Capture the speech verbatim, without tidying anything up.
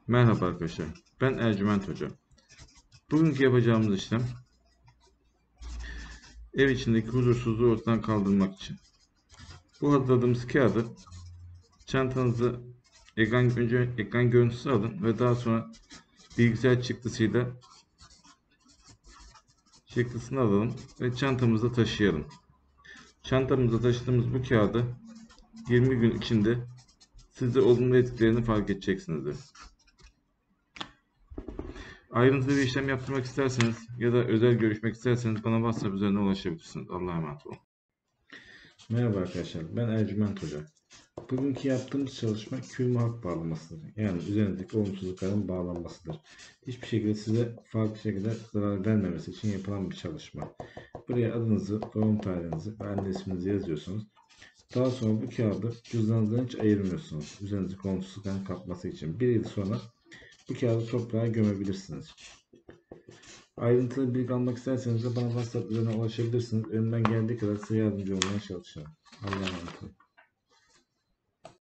Merhaba arkadaşlar, ben Ercüment Hoca. Bugünkü yapacağımız işlem, ev içindeki huzursuzluğu ortadan kaldırmak için. Bu hazırladığımız kağıdı çantanızı ekran, önce ekran görüntüsü alın ve daha sonra bilgisayar çıktısıyla çıktısını alalım ve çantamızda taşıyalım. Çantamızda taşıdığımız bu kağıdı yirmi gün içinde siz de olumlu etkilerini fark edeceksinizdir. Ayrıntılı bir işlem yaptırmak isterseniz ya da özel görüşmek isterseniz bana WhatsApp üzerinden ulaşabilirsiniz. Allah'a emanet olun. Merhaba arkadaşlar, ben Ercüment Hoca. Bugünkü yaptığımız çalışma kül muhak bağlamasıdır. Yani üzerindeki olumsuzlukların bağlanmasıdır. Hiçbir şekilde size farklı şekilde zarar vermemesi için yapılan bir çalışma. Buraya adınızı, doğum tarihinizi ve anne isminizi yazıyorsunuz. Daha sonra bu kağıdı cüzdanınızdan hiç ayırmıyorsunuz. Üzerindeki olumsuzlukların kapması için. Bir yıl sonra bu kağıdı toprağa gömebilirsiniz. Ayrıntılı bilgi almak isterseniz de bana WhatsApp üzerinden ulaşabilirsiniz. Elimden geldiği kadar size yardımcı olmaya çalışacağım. Allah'a emanet olun.